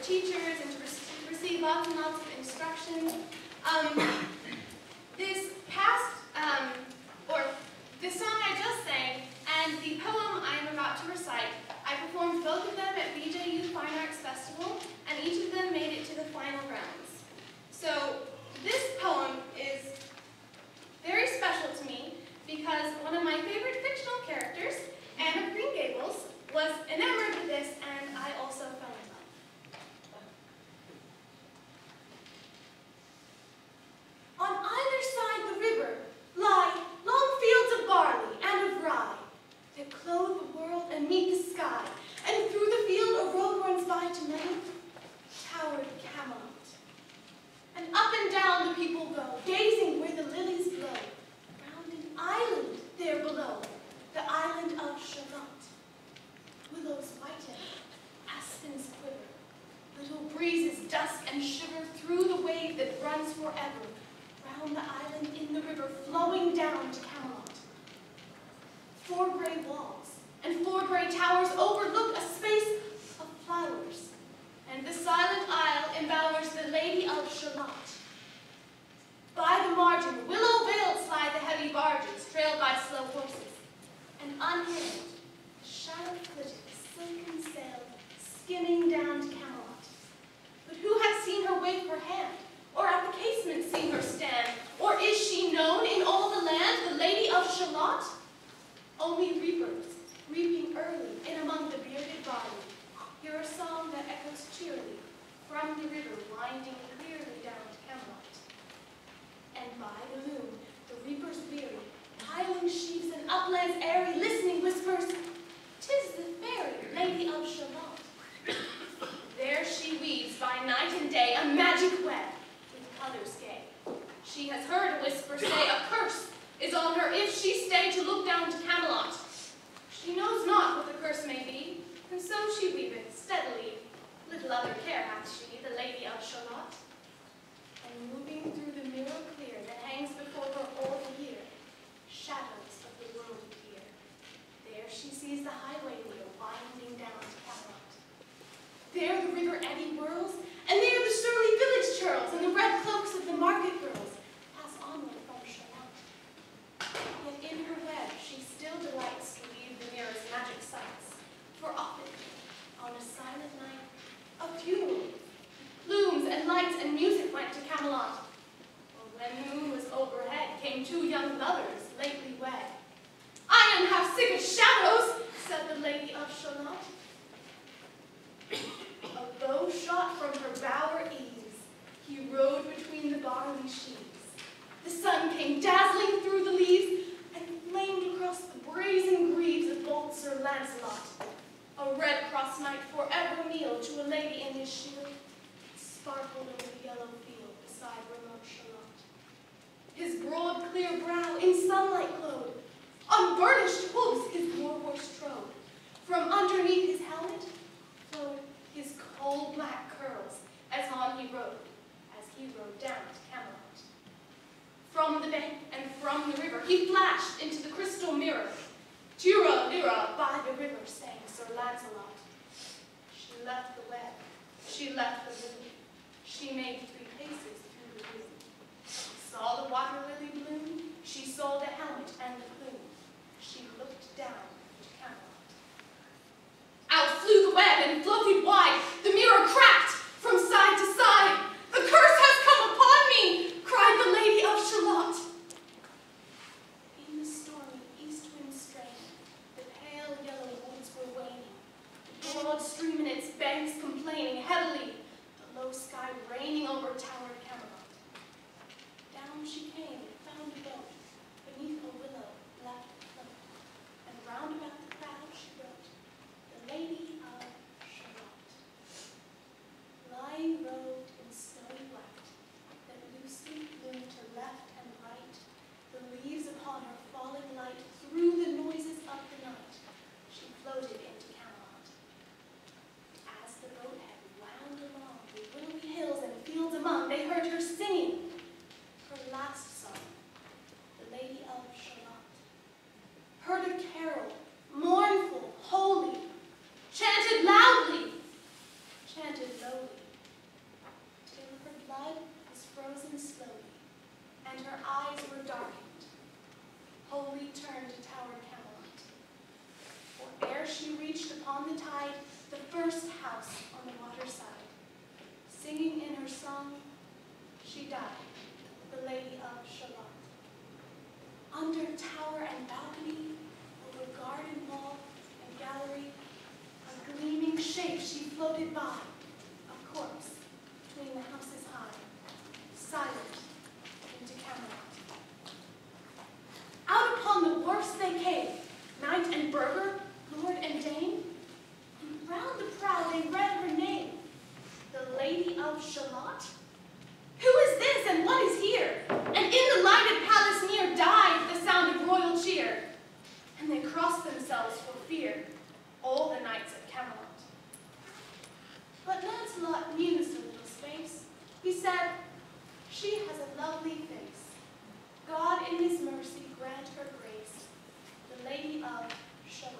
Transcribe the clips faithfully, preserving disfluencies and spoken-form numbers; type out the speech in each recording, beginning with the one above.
teachers and to re receive lots and lots of instruction. Um, this past, um, or the song I just sang and the poem I am about to recite, I performed both of them at B J U Fine Arts Festival, and each of them made it to the final rounds. So this poem is very special to me because one of my favorite fictional characters, Anne of Green Gables, was enamored with this, and I also fell in love. On either side the river lie long fields of barley and of rye that clothe the world and meet the sky, and through the field a road runs by to many towered Camelot. And up and down the people go, gazing where the lilies blow, round an island there below, the island of Shalott. Willows whiten, aspens quiver, little breezes dusk and shiver through the wave that runs forever, round the island in the river, flowing down to Camelot. Four gray walls and four gray towers overlook a space of flowers, and the silent isle embowers the Lady of Shalott. By the margin, willow-veiled slide the heavy barges, trailed by slow horses, and unhinged, the shadow-footed, silken sail, skimming down to Camelot. But who hath seen her wave her hand, or at the casement seen her stand, or is she known in all the land, the Lady of Shalott? Only reapers, reaping early in among the bearded barley, hear a song that echoes cheerily from the river winding clearly down to Camelot. And by the moon, the reapers weary, piling sheaves and uplands airy, listening whispers, "'Tis the fairy Lady of Shalott." There she weaves by night and day a magic web with colors gay. She has heard a whisper say a curse is on her if she stay to look down to Camelot. She knows not what the curse may be, and so she weaveth steadily. Little other care hath she, the Lady of Shalott. And moving through the mirror clear that hangs before her all the year, shadows of the world appear. There she sees the highway wheel winding down to Camelot. There the river eddy whirls, and there the surly village churls, and the red cloaks of the market girls pass onward from Shalott. Yet in her web she still delights to weave the mirror's magic sights, for often, on a silent night, a funeral, plumes and lights and music went to Camelot. For when the moon was overhead, came two young lovers lately wed. "I am half sick of shadows," said the Lady of Shalott. A bow shot from her bower eaves, he rode between the barley sheaves. The sun came dazzling through the leaves, and flamed across the brazen greaves of bold Sir Lancelot. A red cross knight forever kneel to a lady in his shield, sparkled over the yellow field beside remote Shalott. His broad clear brow in sunlight glowed, unburnished hooves his war horse trode. From underneath his helmet flowed his coal black curls, as on he rode, as he rode down to Camelot. From the bank and from the river he flashed into the crystal mirror. "Tira, lira, by the river," sang Sir Lancelot. She left the web, she left the river. She made three paces through the room. She saw the water lily bloom, she saw the helmet and the plume. She looked down to Camelot. Out flew the web and floated wide. The mirror cracked from side to side. "The curse has come upon me," cried the Lady of Shalott. In the stormy east wind strain, the pale yellow woods were waning, the broad stream in its banks complaining heavily, the low sky raining over towered Camelot. Down she came and found a boat beneath a willow left afloat, and round about the prow she wrote, "The Lady of Shalott." Lying robed in snowy white, that loosely blew to left and right, the leaves upon her falling light through the noises of the night, she floated into Camelot. As the boat had wound along the willowy hills and fields among, they heard her singing her last song, first house on the waterside. Singing in her song, she died, the Lady of Shalott. Under tower and balcony, over garden wall and gallery, a gleaming shape she floated by, a corpse between the houses high, silent into Camelot. Out upon the wharfs they came, knight and burgher, lord and dame, and round the prow they read her name, the Lady of Shalott. Who is this and what is here? And in the lighted palace near died the sound of royal cheer. And they crossed themselves for fear, all the knights of Camelot. But Lancelot mused a little space. He said, she has a lovely face. God in his mercy grant her grace, the Lady of Shalott.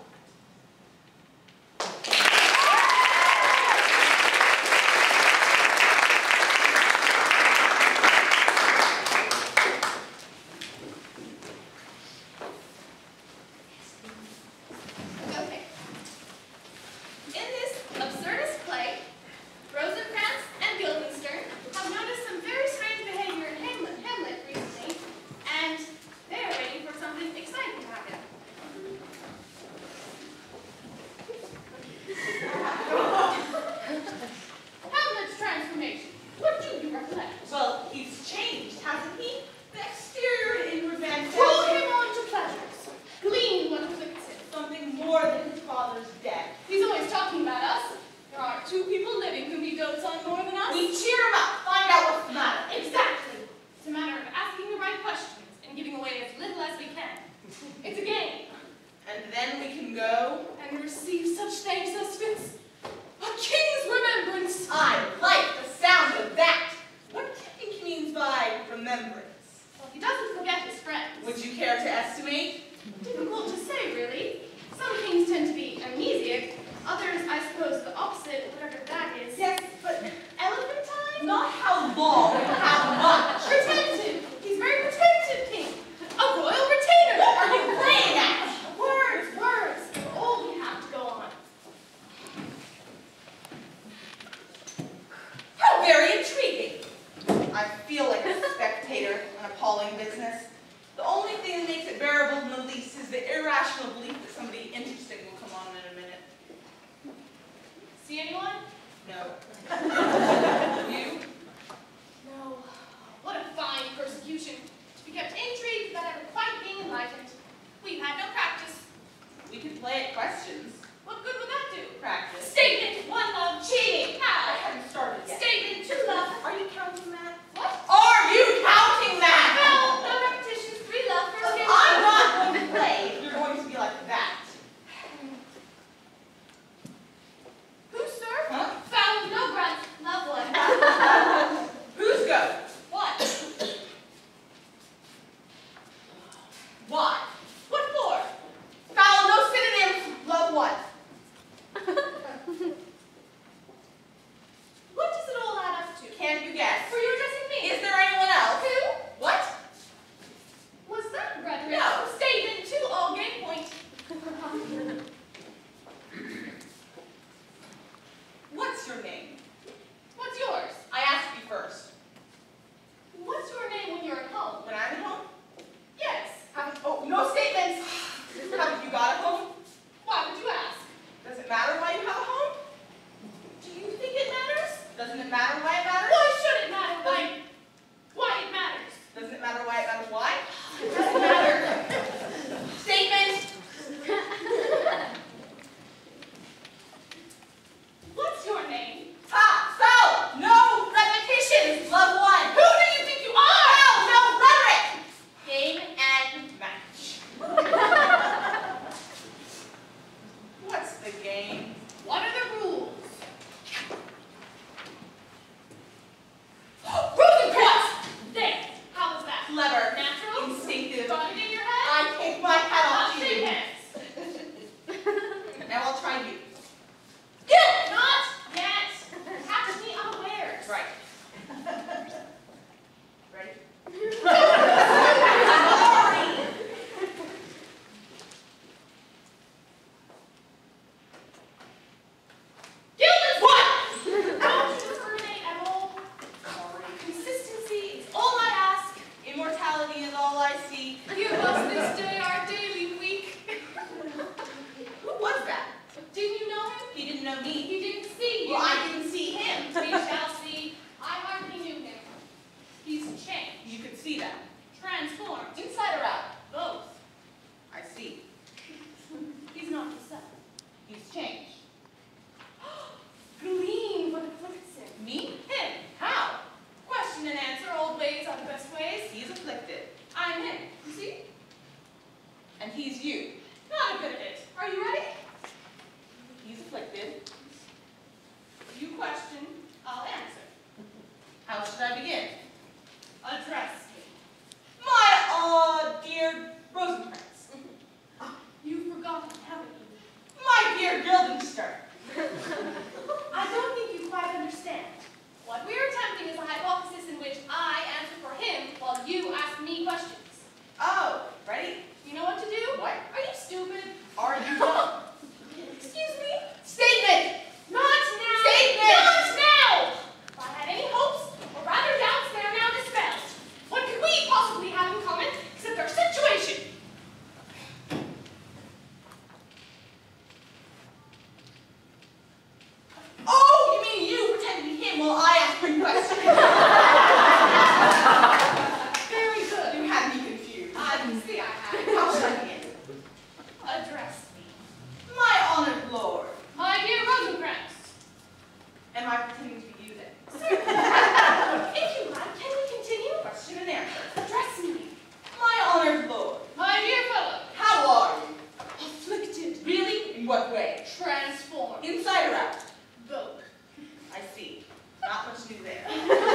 inflicted. You question, I'll answer. How should I begin? Address me. My, uh, dear Rosencrantz. You've forgotten, haven't you? My dear Guildenstern. I don't think you quite understand. What we're attempting is a hypothesis in which I answer for him while you ask me questions. Oh, ready? You know what to do? What? Are you stupid? Are you dumb? Excuse me? Statement! Not now! Statement! Not now! If I had any hopes, or rather doubts, they are now dispelled. What could we possibly have in common except our situation? Oh, you mean you pretend to be him while I ask you questions? Very good. You had me confused. I can see I have. How should I begin? Address me. My honored lord. My dear Rosencrantz. Am I pretending to be you then? Certainly. If you like, can we continue? Question and answer. Address me. My honored lord. My dear fellow. How are you? Afflicted. Really? In what way? Transformed. Inside or out? Both. I see. Not much new there.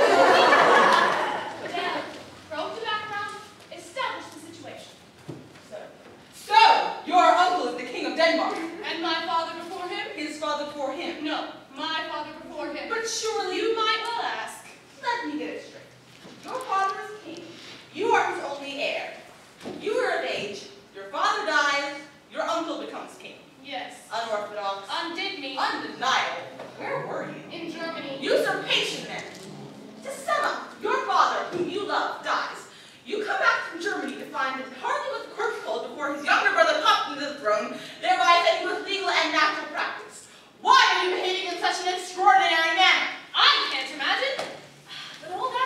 Now, probe the background, establish the situation. So, so your uncle is the king of Denmark. And my father before him? His father before him. No, my father before him. But surely You might well ask. Let me get it straight. Your father is king. You are his only heir. You are of age. Your father dies. Your uncle becomes king. Yes. Unorthodox. Undid me. Undeniable. Where were you? In Germany. Usurpation, then. To sum up, your father, whom you love, dies. You come back from Germany to find that hardly was the corpse cold before his younger brother popped into the throne, thereby setting both legal and natural practice. Why are you behaving in such an extraordinary manner? I can't imagine. But old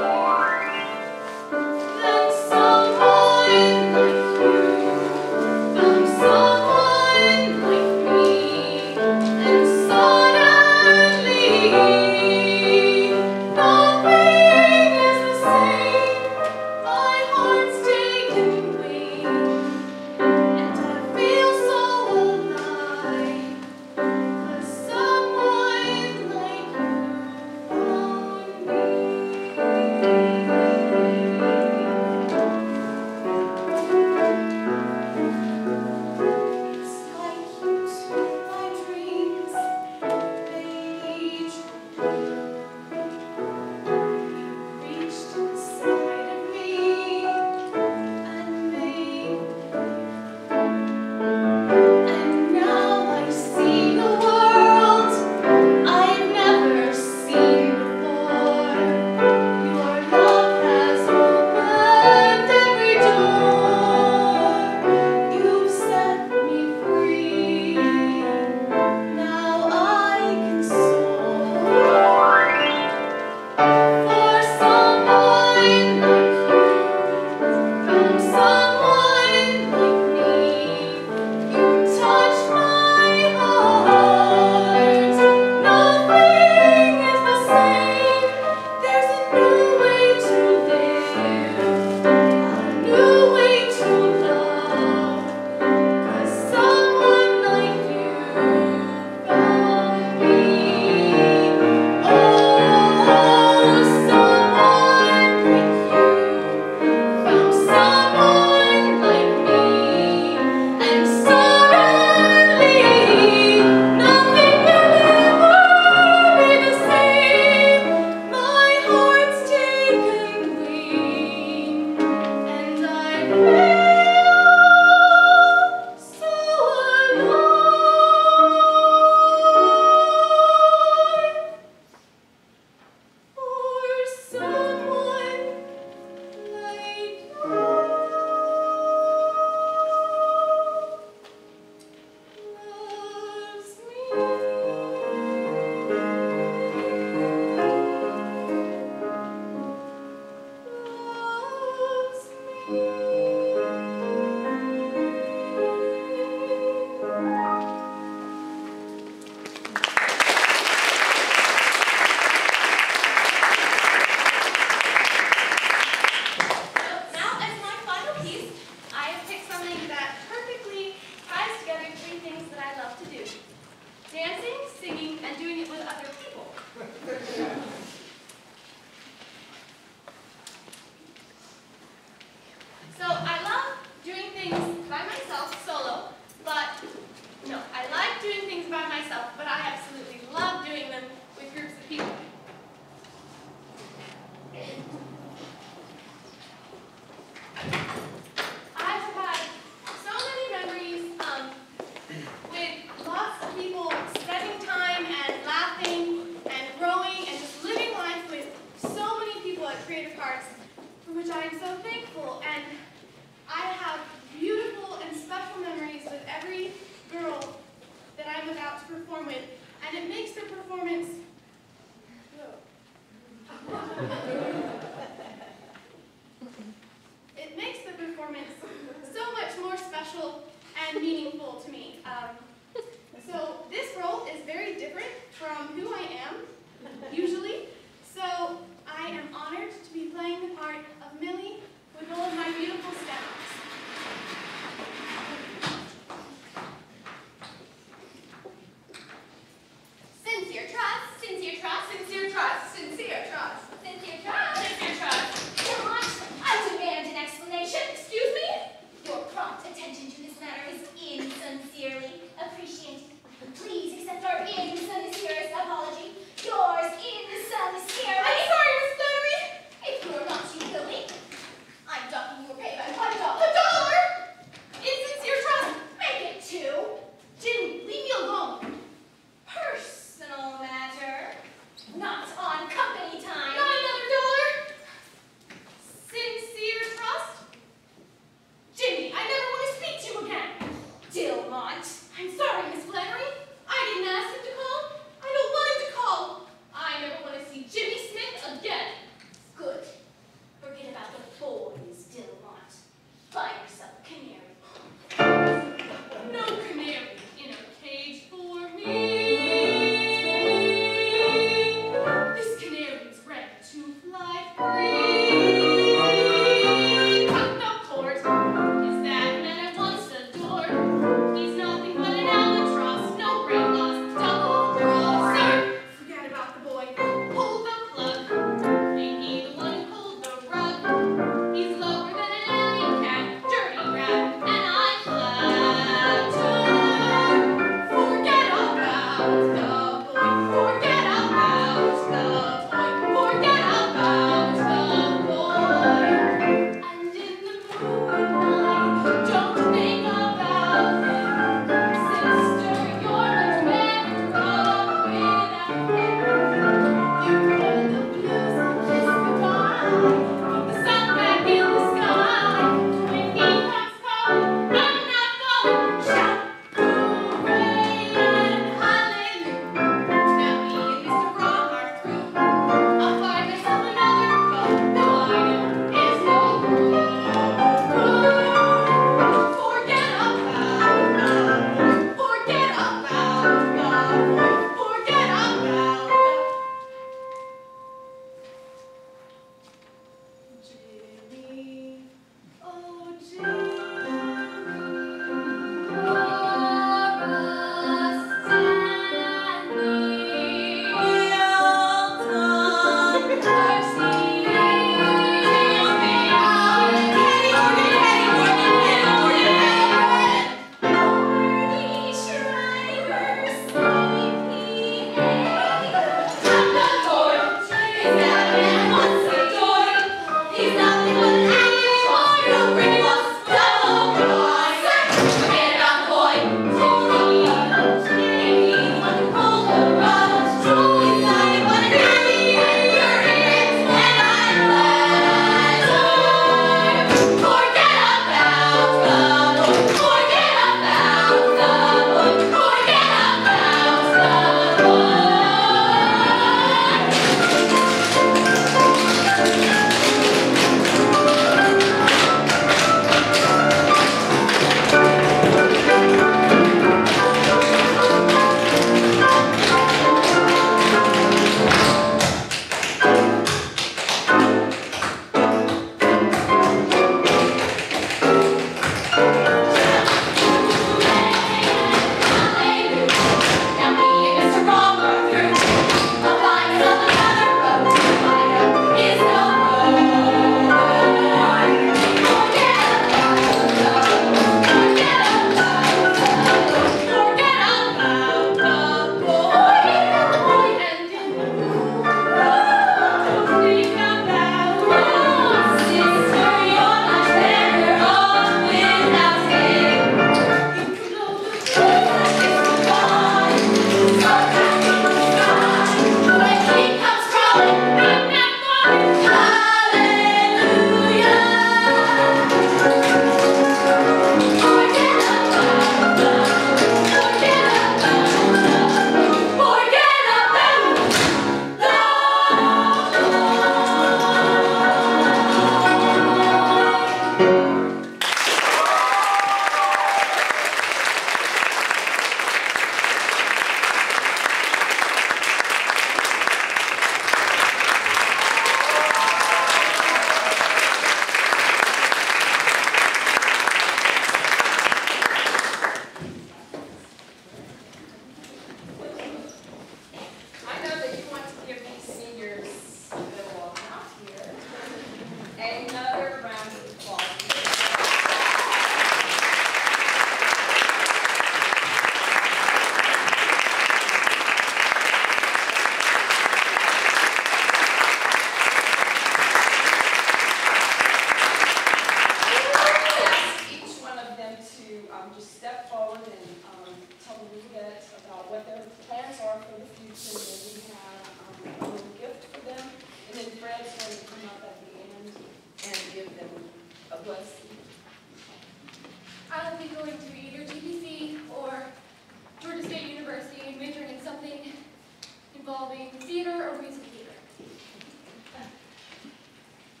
I'm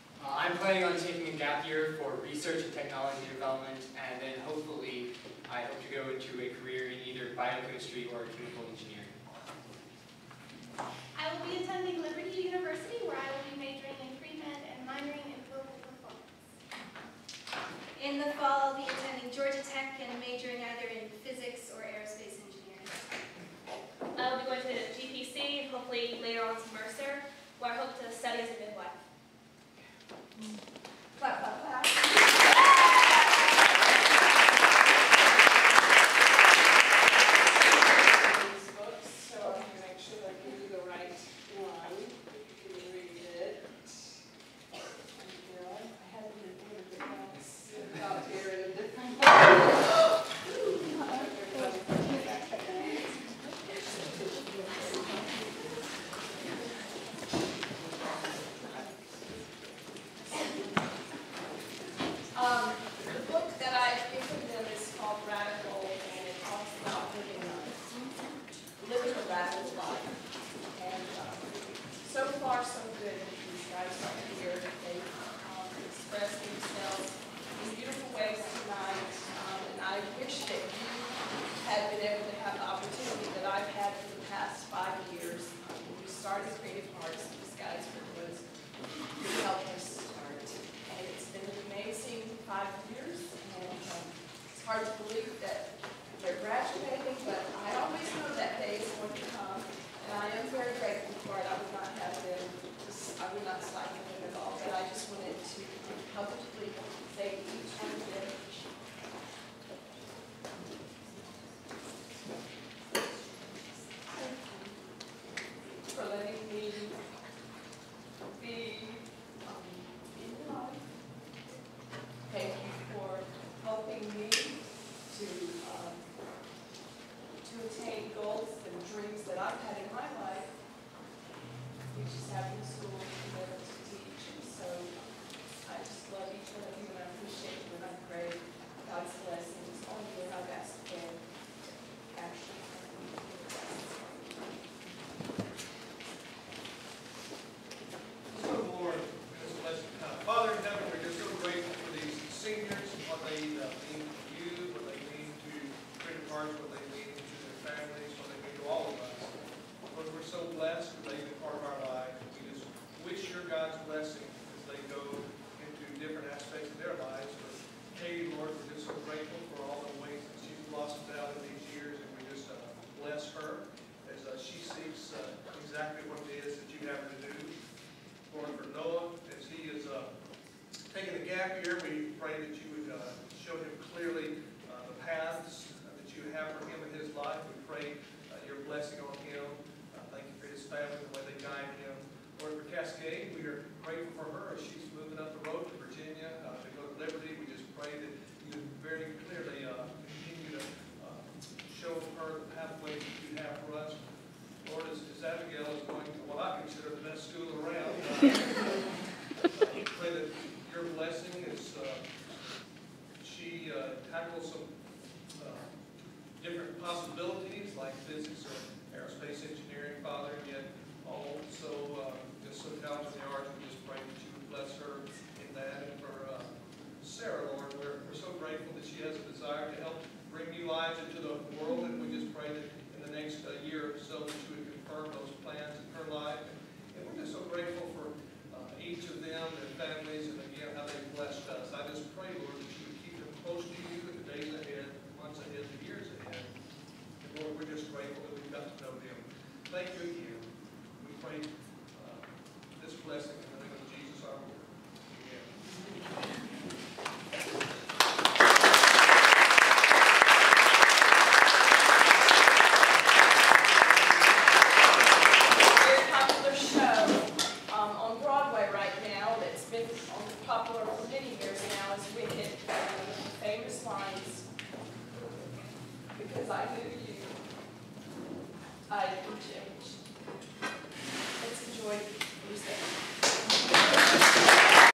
I'm planning on taking a gap year for research and technology development, and then hopefully I hope to go into a career in either biochemistry or chemical engineering. I will be attending Liberty University, where I will be majoring in pre-med and minoring in vocal performance. In the fall, I'll be attending Georgia Tech and majoring either in physics or aerospace engineering. I will be going to G P C and hopefully later on to Mercer, where I hope to study as a midwife. Clap, clap, clap. These books, so I'm going to make sure that I give you the right one. You can read it. And, uh, I had it in order, but now it's out here in a different way. Um, the book that I've given them is called Radical, and it talks about living a, living a radical life. And um, so far, so good. These guys right here, they um, express themselves in beautiful ways tonight. Um, and I wish that you had been able to have the opportunity that I've had for the past five years. Um, when we started Creative Arts, these guys were the ones who helped us start. And it's been an amazing five years, and um, it's hard to believe that they're graduating, but I always know that day is going to come, and I am very grateful for it. I would not have them, I would not slight them at all, but I just wanted to publicly thank each one of them. For letting me be um, in your life. Thank you for helping me to um, to attain goals and dreams that I've had in my life, which is having a school to be able to teach. And so I just love each one of you, and I appreciate you, and I pray God's blessings on you, and I've asked again, actually. So, Lord, just bless you. Uh, Father in heaven, we're just so grateful for these seniors and what they uh, mean to you, what they mean to Creative Arts, what they mean to their families, what they mean to all of us. Lord, we're so blessed that they've been part of our life. We just wish your God's blessing as they go into different aspects of their lives. For Katie, Lord, we're just so grateful for all the ways that she's blossomed out in these years, and we just uh, bless her as uh, she seeks uh, exactly what it is that you have her to do. Lord, for Noah, as he is uh, taking a gap year, we pray that you would uh, show him clearly uh, the paths uh, that you have for him in his life. We pray uh, your blessing on him. Uh, thank you for his family, the way they guide him. Lord, for Cascade, we are grateful for her as she's moving up the road to Virginia uh, to go to Liberty. We just pray that you would very clearly uh, continue to uh, show her the pathway that you have for us. Lord, as, as Abigail is going to what I consider the best school around, uh, uh, we pray that your blessing is, uh, she uh, tackles some uh, different possibilities like physics or aerospace engineering, Father, and yet also uh, just so talented in the arts. We just pray that you would bless her in that. And for uh, Sarah, Lord, we're, we're so grateful that she has a desire to help bring new lives into the world, and we just pray that in the next uh, year or so that you would confirm those plans in her life. And, and we're just so grateful for uh, each of them, their families, and again, how they've blessed us. I just pray, Lord, that you would keep them close to you in the days ahead, months ahead, the years ahead. And Lord, we're just grateful that we've got to know them. Thank you again. We pray uh, this blessing in the name of Jesus our Lord. Amen. Popular for many years now is Wicked, the famous lines, because I knew you, I would change. Let's enjoy music.